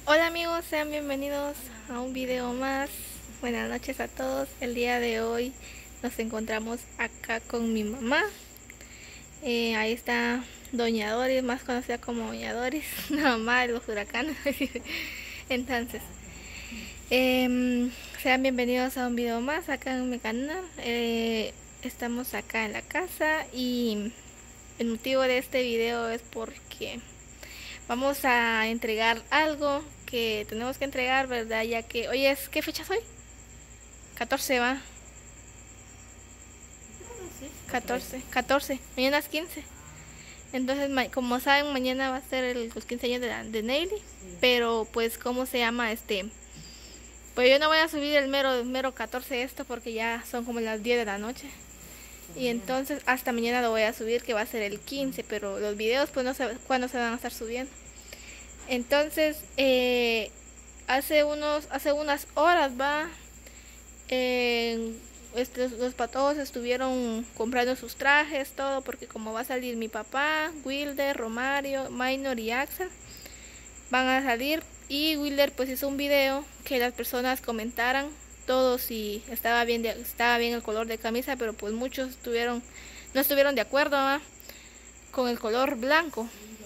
Hola amigos, sean bienvenidos a un video más. Buenas noches a todos. El día de hoy nos encontramos acá con mi mamá. Ahí está Doña Doris, más conocida como Doña Doris, la mamá de los huracanes. Entonces, sean bienvenidos a un video más acá en mi canal. Estamos acá en la casa y el motivo de este video es porque vamos a entregar algo que tenemos que entregar, ¿verdad? Ya que hoy es, ¿qué fecha es hoy? 14 va. 14, mañana es 15. Entonces, como saben, mañana va a ser los 15 años de Neily. Pero, pues, ¿cómo se llama? Pues yo no voy a subir el mero 14 esto porque ya son como las 10 de la noche. Y entonces hasta mañana lo voy a subir, que va a ser el 15, pero los videos pues no sé cuándo se van a estar subiendo. Entonces, hace unas horas los patos estuvieron comprando sus trajes, todo, porque como va a salir mi papá, Wilder, Romario, Minor y Axel, van a salir. Y Wilder pues hizo un video que las personas comentaran todo si estaba bien el color de camisa, pero pues muchos no estuvieron de acuerdo con el color blanco.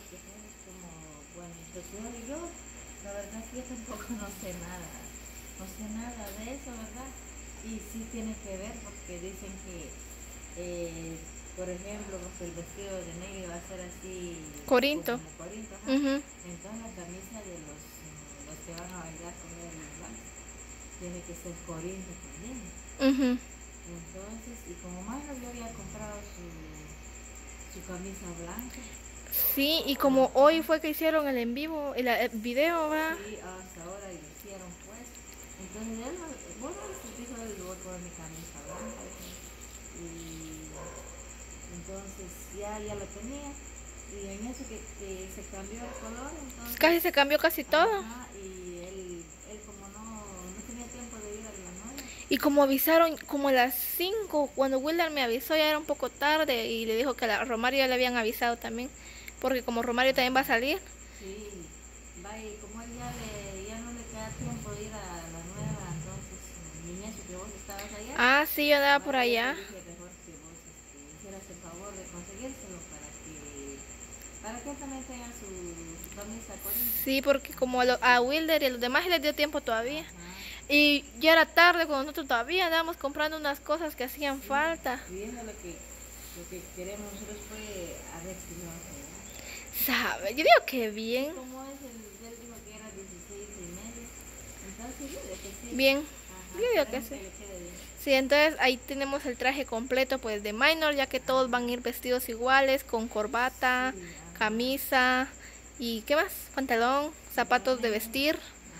Yo, la verdad es que yo tampoco no sé nada de eso, ¿verdad? Y sí tiene que ver porque dicen que, por ejemplo, porque el vestido de negro va a ser así, Corinto. como Corinto, Entonces la camisa de los que van a bailar con el blanco tiene que ser Corinto también. Entonces, y como Mayra yo había comprado su camisa blanca. Sí, y como hoy fue que hicieron el en vivo, el video, Sí, hasta ahora lo hicieron pues. Entonces él, bueno, dijo él, voy con mi camisa blanca. Y entonces ya lo tenía. Y en eso que se cambió el color, entonces... Casi se cambió casi todo. Y él como no tenía tiempo de ir a la novia. Y como avisaron como a las 5, cuando Wilder me avisó ya era un poco tarde y le dijo que a Romario ya le habían avisado también. Porque como Romario también va a salir. Sí, va, y como él ya no le queda tiempo de ir a la nueva, entonces, niñez, que vos estabas allá. Ah, sí, yo andaba por allá. Dije mejor que vos hicieras el favor de conseguírselo para que él también tenga su camisa Corinto. Sí, porque como a Wilder y a los demás les dio tiempo todavía. Y ya era tarde cuando nosotros todavía andábamos comprando unas cosas que hacían falta. Y eso lo que queremos nosotros fue a ver si lo hacemos. ¿Sabe? Yo digo que bien. Como es él dijo que era 16:30, entonces yo digo que sí. Bien, yo digo que sí. Sí, entonces ahí tenemos el traje completo pues de Minor, ya que todos van a ir vestidos iguales, con corbata, camisa y ¿qué más? Pantalón, zapatos de vestir.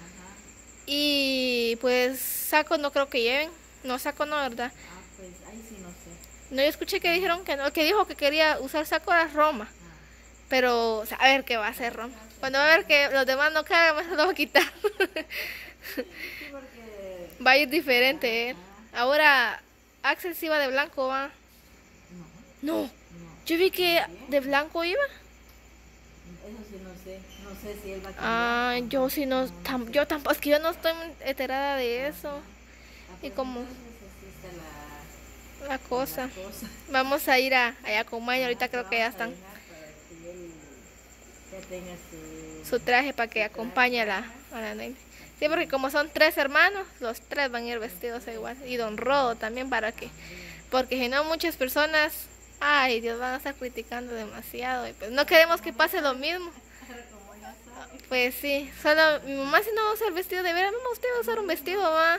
Y pues saco no creo que lleven. No, saco no, ¿verdad? Pues ahí sí no sé. No, yo escuché que dijeron que no, que dijo que quería usar saco de Roma. Pero a ver qué va a hacer Roma. Cuando va a ver que los demás no cagan, me lo va a quitar. Va a ir diferente, Ahora Axel sí va de blanco, ¿va? No. Yo vi que de blanco iba. Eso sí no sé si él va a cambiar. Ah, yo sí no, yo tampoco, es que yo no estoy enterada de eso. Y como la cosa. Vamos a ir allá con Maya, ahorita creo que ya están. Tenga su traje para que acompañe a la Neily. Sí, porque como son 3 hermanos, los 3 van a ir vestidos igual. Y Don Rodo también porque si no muchas personas, ay Dios, van a estar criticando demasiado. Y pues no queremos que pase lo mismo. Pues sí, solo mi mamá si no va a usar vestido de verano, no, usted va a usar un vestido, va.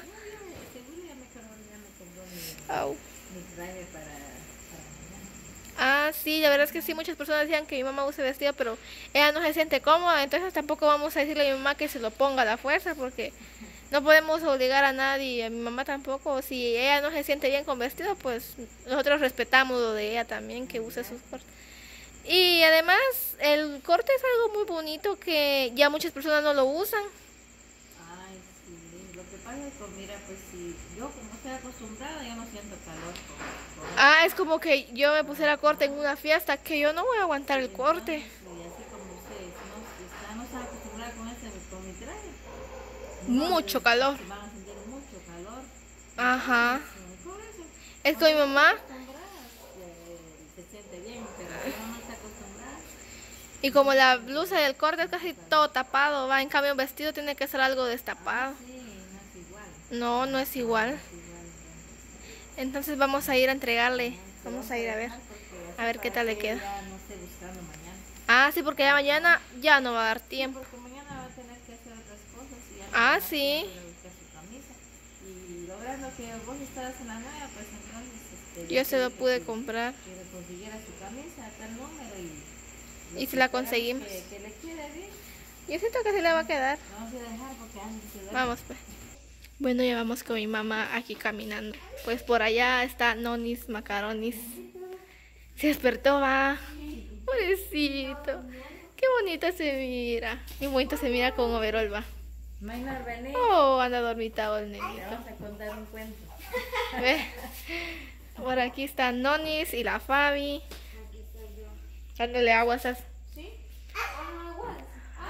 Mi traje para Ah, sí, la verdad es que sí, muchas personas decían que mi mamá use vestido, pero ella no se siente cómoda, entonces tampoco vamos a decirle a mi mamá que se lo ponga a la fuerza, porque no podemos obligar a nadie, a mi mamá tampoco. Si ella no se siente bien con vestido, pues nosotros respetamos lo de ella también, que use sus cortes. Y además, el corte es algo muy bonito que ya muchas personas no lo usan. Ay, sí, lo que pasa es que, mira, pues si yo como estoy acostumbrada, yo no siento calor. Ah, es como que yo me pusiera corte en una fiesta, que yo no voy a aguantar el corte. Y así como ustedes, no está acostumbrada con mi traje. Mucho calor. Se van a sentir mucho calor. Ajá. Por eso. Es que mi mamá, Acostumbradas, se siente bien, pero si uno no está acostumbrada. y como la blusa y el corte es casi todo tapado, va. En cambio, un vestido tiene que ser algo destapado. Sí, no es igual. No, no es igual. Entonces vamos a ir a entregarle. Vamos a ir a ver qué tal le queda. Ya no esté buscando mañana. Ah, sí, porque ya mañana ya no va a dar tiempo. Porque mañana va a tener que hacer otras cosas. Y ya no Ah, va a sí. poder buscar su camisa. Y logrando que vos estabas en la nueva, pues entonces. Yo se lo pude comprar. Que le consiguiera su camisa a tal número y. Y se la conseguimos. Que le quede bien. Yo siento que sí le va a quedar. Vamos a dejar porque antes se duerme. Vamos, pues. Bueno, ya vamos con mi mamá aquí caminando. Pues por allá está Nonis Macaronis. Se despertó, va. Pobrecito. Qué bonito se mira. Qué bonito se mira con overol, va. Maynard, vení. Oh, anda dormitado el Le nenito. vamos a contar un cuento. ¿Ve? Por aquí está Nonis y la Fabi. Dándole agua a esas. ¿Sí? Agua.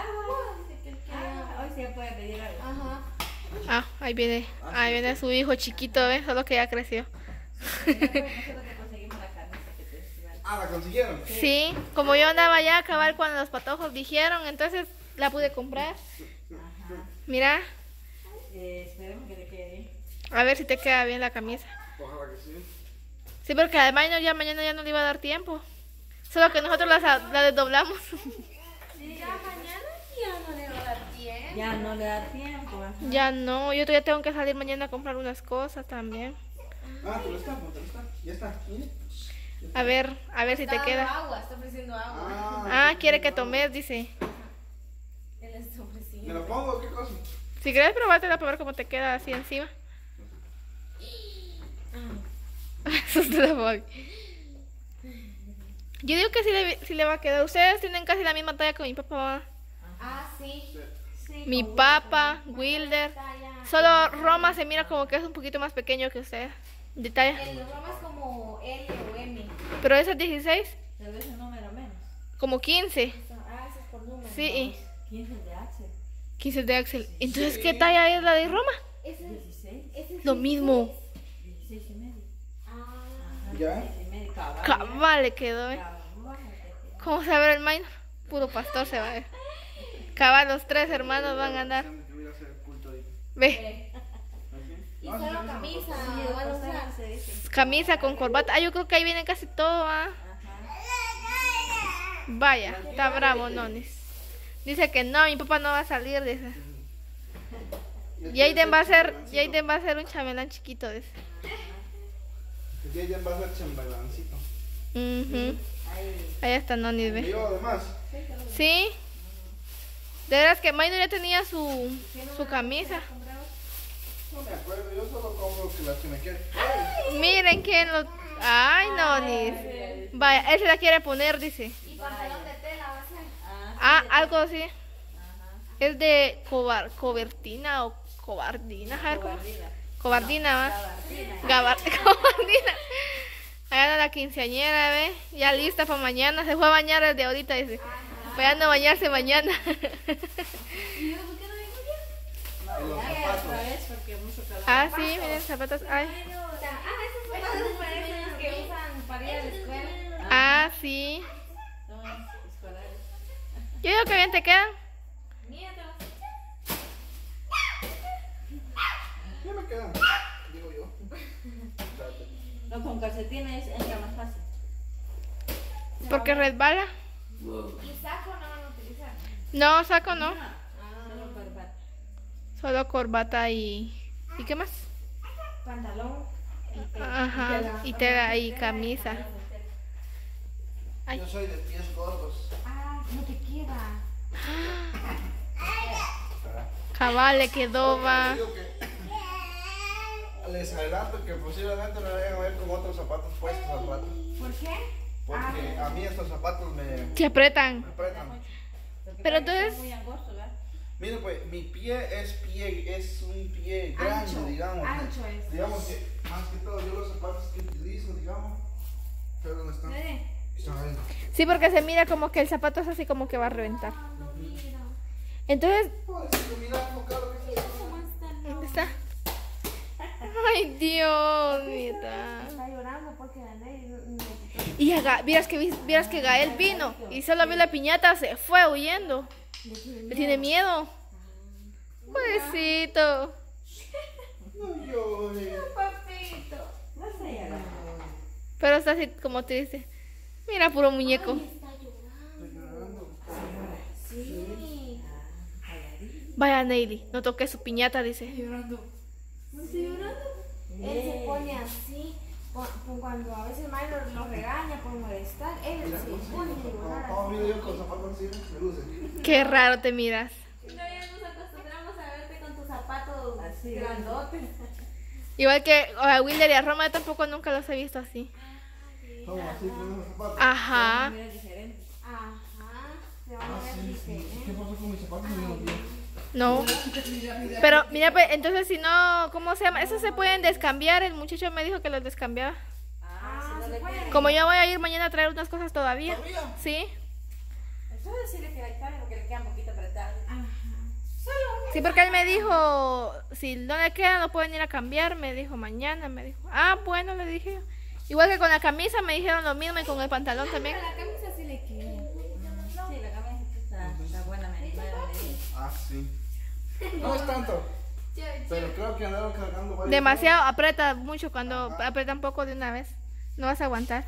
Hoy se puede pedir algo. Ajá. Ah, ahí viene su hijo chiquito, ¿ves? Solo que ya creció. Nosotros te conseguimos la camisa que te decía. Ah, ¿la consiguieron? Sí, como yo andaba allá a acabar cuando los patojos dijeron, entonces la pude comprar. Ajá. Mira, Esperemos que te quede bien. a ver si te queda bien la camisa. Ojalá que sí. Sí, porque además ya mañana ya no le iba a dar tiempo. Solo que nosotros la desdoblamos. Ya mañana ya no le va a dar tiempo. Ya no le da tiempo. Ajá. Ya no, yo todavía tengo que salir mañana a comprar unas cosas también. Ah, te lo está, te lo está. Ya está. Mire. A ver si Está te dando queda. agua, está ofreciendo agua. Ah, quiere que tomes, dice. Él está ¿Me ofreciendo. lo pongo? ¿Qué cosa? Si quieres probártela para ver cómo te queda así encima. Asusta la Fabi. Yo digo que sí le va a quedar. Ustedes tienen casi la misma talla que mi papá. Ah, sí. Sí, Mi con papá, Wilder. talla. Solo Roma se mira como que es un poquito más pequeño que usted. De talla. El Roma es como L o M. Pero ese es 16, Tal vez un número menos. como 15. Ah, ese es por número. Sí, 15 de H. 15 de Axel. Entonces, ¿qué talla es la de Roma? Ese 16. es Lo mismo. 16 y medio. Ah, ¿Ya? 16 y medio. Cabal. Cabal le quedó, ¿eh? Cabal. ¿Cómo se va a ver el minor? Puro pastor se va a ver. Cabal, los tres hermanos van a andar. Que voy a hacer culto ahí. Ve, y solo camisa. Van a usar. Se dice. camisa con corbata. Ah, yo creo que ahí viene casi todo, ¿ah? Vaya, está bravo, Nonis. Dice que no, mi papá no va a salir, dice. Jaden va a ser un chamelán chiquito, dice. Ya va a ser chambelancito. Ujú. Ahí está Nonis, ¿Me ve. llevo además? Sí. De veras que Maynor ya tenía su camisa. No me acuerdo, yo solo compro las que me quieren. Miren quién lo... Ay, Nonis. Vaya, él se la quiere poner, dice. Y pantalón de tela va a ser. Ah, algo así. Es de cobertina o cobardina. A ver cómo. Cobardina, va. Cobardina. Allá anda la quinceañera, ve. Ya lista para mañana. Se fue a bañar desde ahorita, dice. Vayan a bañarse mañana. ¿Y yo por qué no vengo ya? En los Otra zapatos. vez porque mucho calor. Ah, sí, miren, zapatos. Ay. Esos zapatos parecen los que usan para ir a la escuela. Ah, sí. Son escolares. Yo digo que bien te quedan. Mira, te vas Ya me quedan. Digo yo. No, con calcetines entra más fácil. Porque resbala. ¿Y saco no van a utilizar? No, saco no. Solo corbata. Solo corbata y... ¿Y qué más? Pantalón. Ajá. Y tela y camisa. Ay. Yo soy de pies gordos. Ah, no te queda. Cabal le quedó, va. Digo que les adelanto que posiblemente me vayan a ver con otros zapatos puestos al rato. ¿Por qué? Porque a mí estos zapatos me Se apretan. apretan. Pero entonces... Muy angosto, ¿verdad? Mire pues, mi pie es un pie grande, Ancho, digamos. ancho es. Digamos que más que todo yo los zapatos que utilizo, digamos, pero ¿dónde están? Están ahí. Sí, porque se mira como que el zapato es así como que va a reventar. Entonces, Puedo decir mira, enfocado. ¿Dónde está? Ay, Dios, mira. Está llorando porque la ley Y vieras que Gael vino y solo vio la piñata, se fue huyendo. Le tiene miedo. Pobrecito. No llores. Papito. no se llora. Pero está así como triste. Mira, puro muñeco. Está llorando. Sí. Vaya, Neily, no toque su piñata, dice. ¿No está llorando? Él se pone así. Cuando a veces Milo lo regaña por molestar, él se pone a llorar. Vamos, mira yo con zapatos así, me luce. Qué raro te miras. No, ya nos acostumbramos a verte con tus zapatos Así, grandotes. Igual que a Wilder y a Roma, yo tampoco nunca los he visto así. Vamos así con esos zapatos. Ajá. Mira diferente. Ajá. Se van a Ah, ver sí, sí. diferentes. ¿Qué pasó con mis zapatos? No los vi. No. Pero mira, pues, entonces si no, ¿cómo se llama? Esos se pueden descambiar. El muchacho me dijo que los descambiaba. Si no se le puede. quiere. Como yo voy a ir mañana a traer unas cosas todavía. ¿Todavía? Sí. Entonces decirle que la cabe porque le queda un poquito apretado. Ajá. Sí, porque él me dijo, si no le quedan, lo pueden ir a cambiar. Me dijo mañana, me dijo. Ah, bueno, le dije yo. Igual que con la camisa me dijeron lo mismo y con el pantalón también. La camisa sí le queda. Sí, la camisa está buena, me medida. Ah, sí. No es tanto. Pero creo que andaron cargando varios. Demasiado, aprieta mucho cuando aprieta un poco de una vez. No vas a aguantar.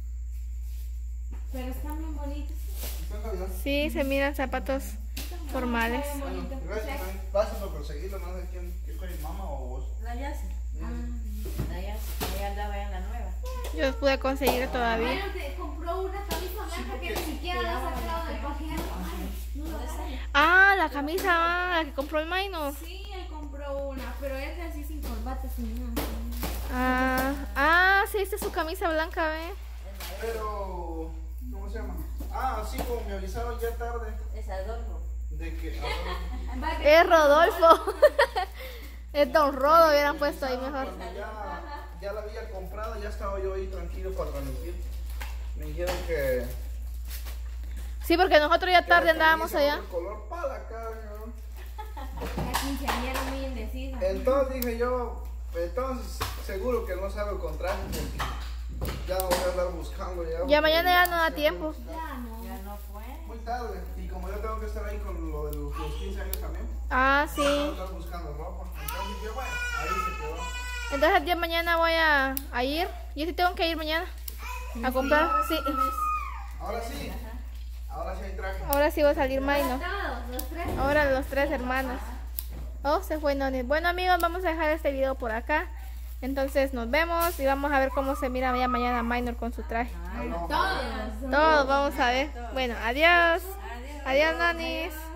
Pero están bien bonitos. Está caminando. Sí, se miran zapatos formales. Bueno, gracias, May. Gracias por conseguirlo. No sé quién fue mi mamá o vos. La Yasi. La Yasi. Ella andaba ya en la nueva. Yo los pude conseguir todavía. Bueno, te compró una camisa blanca que ni siquiera la ha sacado del paquete. No lo sé. Ah, la camisa, la que compró el Maino. Sí, él compró una, pero es así sin corbata, sin nada. Sí, esta es su camisa blanca, ¿ve? Pero, ¿cómo se llama? Ah, sí, como me avisaron ya tarde Es Adolfo. de que. Es Rodolfo. Es Don Rodo, hubieran puesto ahí mejor. Cuando ya la había comprado, ya estaba yo ahí tranquilo para transmitir. Me dijeron que. Sí, porque nosotros ya tarde que la andábamos camisa allá. otro color para acá, cabrón. La quinceañera muy indecisa. Entonces dije yo, entonces seguro que no salgo con traje porque ya no voy a andar buscando. Ya mañana ya no da tiempo. Ya no. Ya no fue. Muy tarde. Y como yo tengo que estar ahí con lo de los 15 años también, Ah, no voy a sí. estar buscando ropa. Entonces dije, bueno, ahí se quedó. Entonces ya mañana voy a ir. Yo sí tengo que ir mañana a comprar. Sí. Ahora sí. Ahora sí hay traje. Ahora sí va a salir Maino. Todos, los tres. Ahora los tres hermanos. Oh, se fue Noni. Bueno, amigos, vamos a dejar este video por acá. Entonces nos vemos y vamos a ver cómo se mira ya mañana Minor con su traje. Todos. Todos vamos a ver. Bueno, adiós. Adiós, Nonis.